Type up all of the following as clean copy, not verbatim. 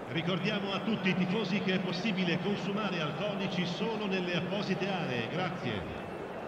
Ricordiamo a tutti i tifosi che è possibile consumare alcolici solo nelle apposite aree. Grazie.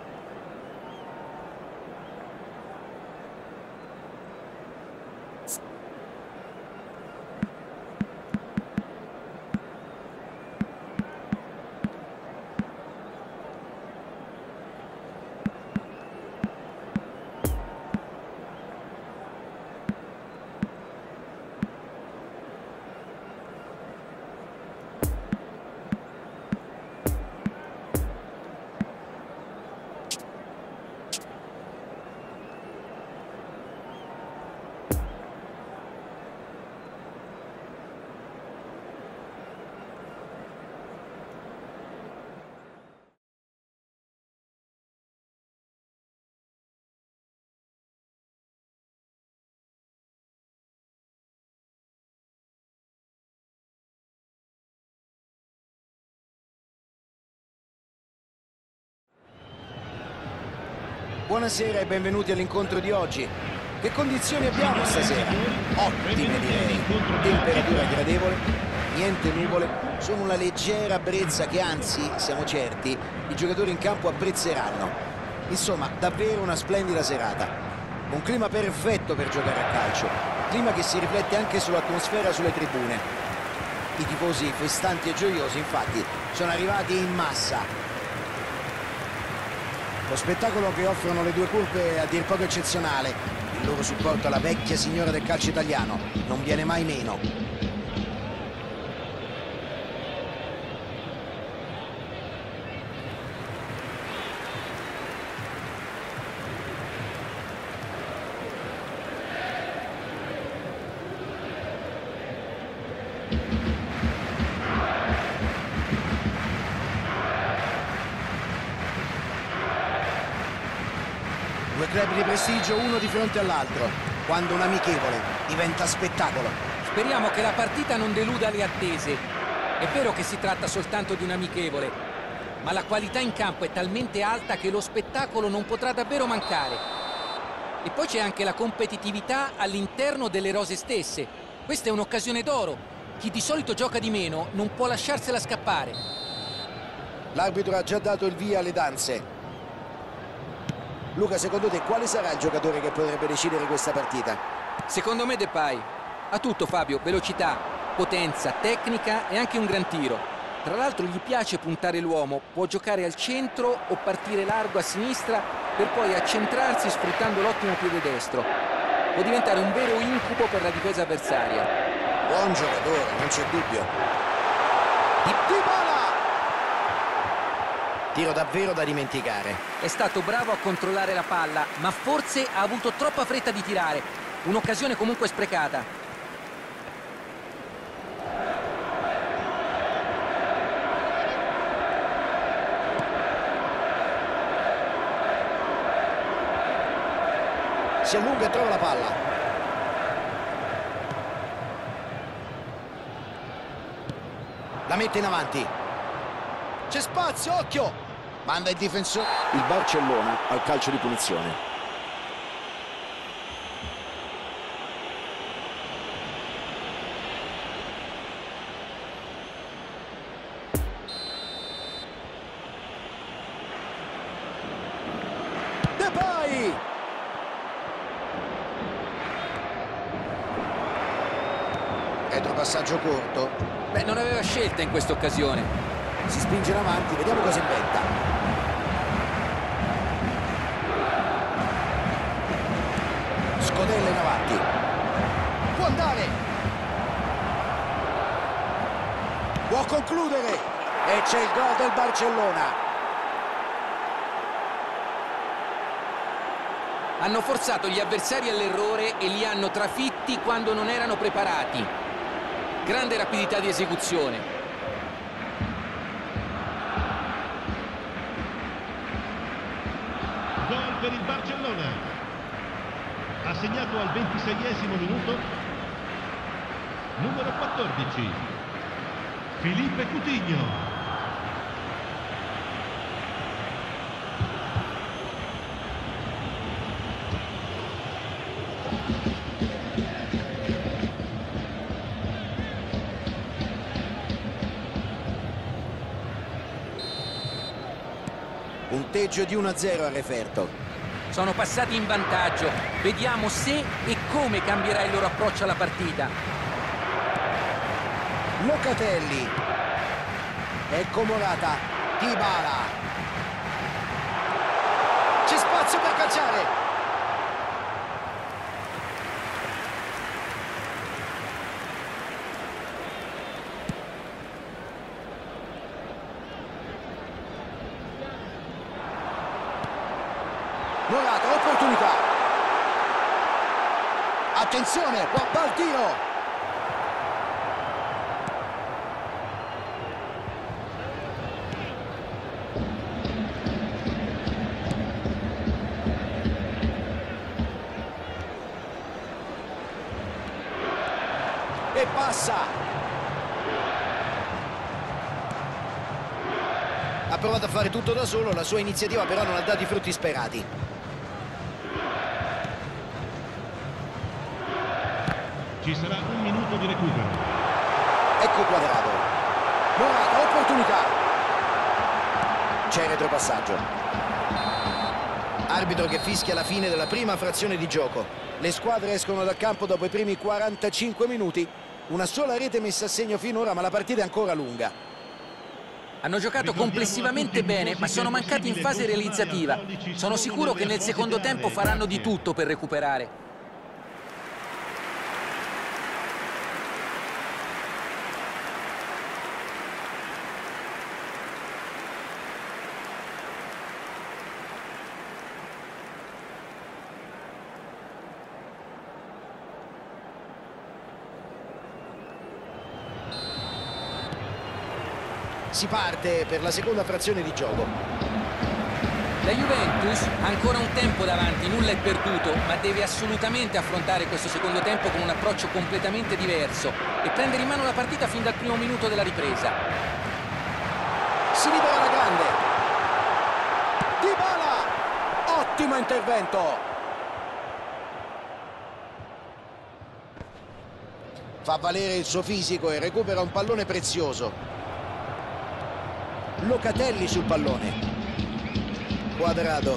Buonasera e benvenuti all'incontro di oggi. Che condizioni abbiamo stasera? Ottime direi, temperatura gradevole, niente nuvole, solo una leggera brezza che anzi, siamo certi, i giocatori in campo apprezzeranno. Insomma, davvero una splendida serata. Un clima perfetto per giocare a calcio, clima che si riflette anche sull'atmosfera sulle tribune. I tifosi festanti e gioiosi infatti sono arrivati in massa. Lo spettacolo che offrono le due curve è a dir poco eccezionale. Il loro supporto alla vecchia signora del calcio italiano non viene mai meno. Due club di prestigio uno di fronte all'altro, quando un amichevole diventa spettacolo. Speriamo che la partita non deluda le attese. È vero che si tratta soltanto di un amichevole, ma la qualità in campo è talmente alta che lo spettacolo non potrà davvero mancare. E poi c'è anche la competitività all'interno delle rose stesse. Questa è un'occasione d'oro. Chi di solito gioca di meno non può lasciarsela scappare. L'arbitro ha già dato il via alle danze. Luca, secondo te quale sarà il giocatore che potrebbe decidere questa partita? Secondo me Depay. Ha tutto, Fabio: velocità, potenza, tecnica e anche un gran tiro. Tra l'altro gli piace puntare l'uomo, può giocare al centro o partire largo a sinistra per poi accentrarsi sfruttando l'ottimo piede destro. Può diventare un vero incubo per la difesa avversaria. Buon giocatore, non c'è dubbio. Dybala! Tiro davvero da dimenticare. È stato bravo a controllare la palla, ma forse ha avuto troppa fretta di tirare. Un'occasione comunque sprecata. Si allunga e trova la palla. La mette in avanti. C'è spazio, occhio! Manda il difensore. Il Barcellona al calcio di punizione. Depay! Retropassaggio corto. Beh, non aveva scelta in questa occasione. Si spinge in avanti, vediamo cosa inventa. Scodella in avanti. Può andare. Può concludere. E c'è il gol del Barcellona. Hanno forzato gli avversari all'errore e li hanno trafitti quando non erano preparati. Grande rapidità di esecuzione. Gol per il Barcellona. Ha segnato al 26esimo minuto numero 14 Filipe Coutinho. punteggio di 1-0 al referto. Sono passati in vantaggio. Vediamo se e come cambierà il loro approccio alla partita. Locatelli. Ecco Morata. Dybala. C'è spazio per calciare. Morata, opportunità. Attenzione, va al tiro. E passa. Ha provato a fare tutto da solo, la sua iniziativa però non ha dato i frutti sperati. Ci sarà un minuto di recupero. Ecco Quadrado. Morata, opportunità. C'è il retropassaggio. Arbitro che fischia la fine della prima frazione di gioco. Le squadre escono dal campo dopo i primi 45 minuti. Una sola rete messa a segno finora, ma la partita è ancora lunga. Hanno giocato complessivamente bene, ma sono mancati in fase realizzativa. Sono sicuro che nel secondo tempo faranno di tutto per recuperare. Si parte per la seconda frazione di gioco. La Juventus ha ancora un tempo davanti, nulla è perduto, ma deve assolutamente affrontare questo secondo tempo con un approccio completamente diverso e prendere in mano la partita fin dal primo minuto della ripresa. Si libera la grande. Dybala! Ottimo intervento. Fa valere il suo fisico e recupera un pallone prezioso. Locatelli sul pallone. Quadrado.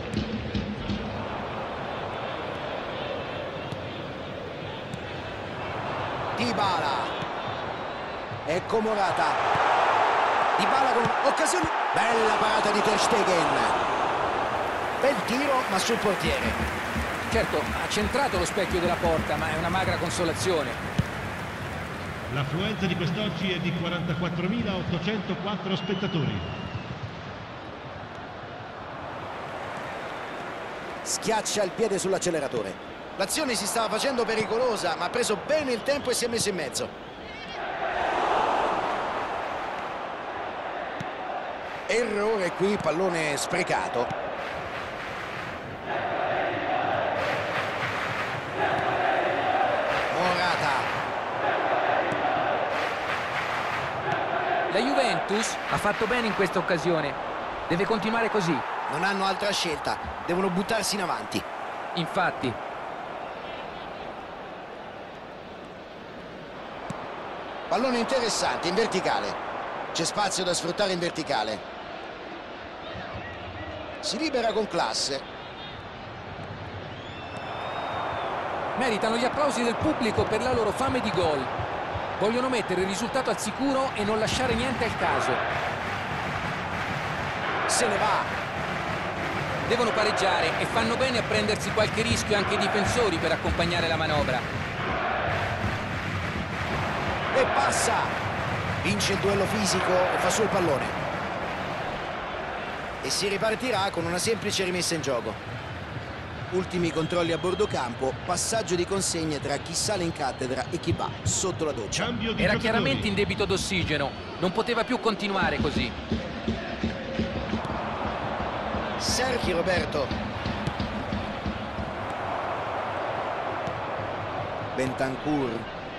Dybala. Ecco Morata. Dybala con occasione. Bella parata di Ter Stegen. Bel tiro ma sul portiere. Certo, ha centrato lo specchio della porta, ma è una magra consolazione. L'affluenza di quest'oggi è di 44.804 spettatori. Schiaccia il piede sull'acceleratore. L'azione si stava facendo pericolosa, ma ha preso bene il tempo e si è messo in mezzo. Errore qui, pallone sprecato. Morata. La Juventus ha fatto bene in questa occasione. Deve continuare così. Non hanno altra scelta, devono buttarsi in avanti. Infatti. Pallone interessante, in verticale. C'è spazio da sfruttare in verticale. Si libera con classe. Meritano gli applausi del pubblico per la loro fame di gol. Vogliono mettere il risultato al sicuro e non lasciare niente al caso. Se ne va. Devono pareggiare e fanno bene a prendersi qualche rischio anche i difensori per accompagnare la manovra. E passa. Vince il duello fisico e fa su il pallone. E si ripartirà con una semplice rimessa in gioco. Ultimi controlli a bordo campo, passaggio di consegne tra chi sale in cattedra e chi va sotto la doccia. Era chiaramente in debito d'ossigeno, non poteva più continuare così. Sergio Roberto. Bentancur.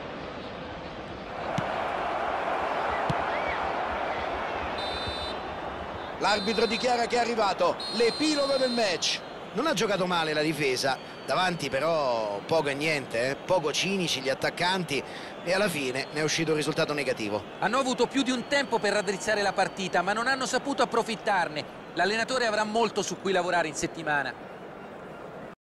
L'arbitro dichiara che è arrivato l'epilogo del match. Non ha giocato male la difesa, davanti però poco e niente, poco cinici gli attaccanti e alla fine ne è uscito un risultato negativo. Hanno avuto più di un tempo per raddrizzare la partita, ma non hanno saputo approfittarne. L'allenatore avrà molto su cui lavorare in settimana.